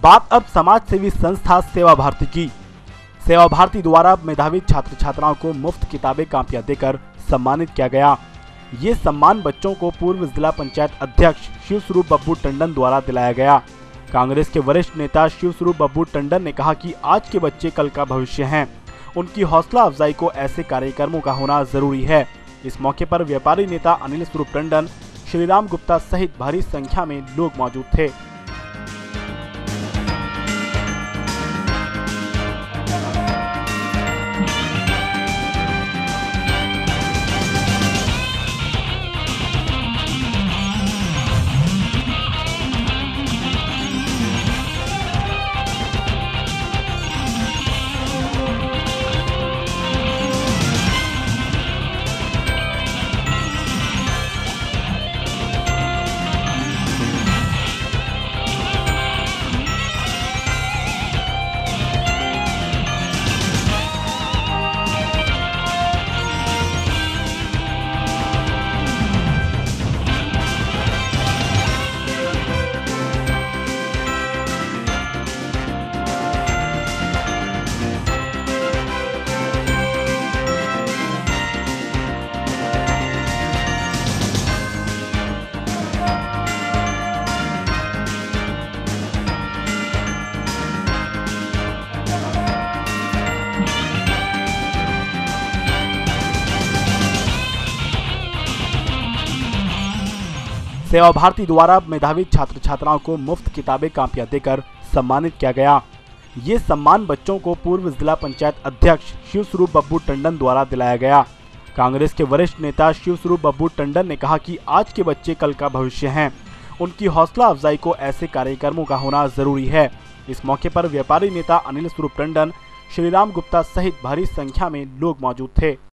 बात अब समाज सेवी संस्था सेवा भारती की। सेवा भारती द्वारा मेधावी छात्र छात्राओं को मुफ्त किताबें कापियां देकर सम्मानित किया गया। ये सम्मान बच्चों को पूर्व जिला पंचायत अध्यक्ष शिव स्वरूप बब्बू टंडन द्वारा दिलाया गया। कांग्रेस के वरिष्ठ नेता शिव स्वरूप बब्बू टंडन ने कहा कि आज के बच्चे कल का भविष्य हैं। उनकी हौसला अफजाई को ऐसे कार्यक्रमों का होना जरूरी है। इस मौके पर व्यापारी नेता अनिल स्वरूप टंडन, श्रीराम गुप्ता सहित भारी संख्या में लोग मौजूद थे। सेवा भारती द्वारा मेधावी छात्र छात्राओं को मुफ्त किताबें कापियां देकर सम्मानित किया गया। ये सम्मान बच्चों को पूर्व जिला पंचायत अध्यक्ष शिव स्वरूप बब्बू टंडन द्वारा दिलाया गया। कांग्रेस के वरिष्ठ नेता शिव स्वरूप बब्बू टंडन ने कहा कि आज के बच्चे कल का भविष्य हैं। उनकी हौसला अफजाई को ऐसे कार्यक्रमों का होना जरूरी है। इस मौके पर व्यापारी नेता अनिल स्वरूप टंडन, श्रीराम गुप्ता सहित भारी संख्या में लोग मौजूद थे।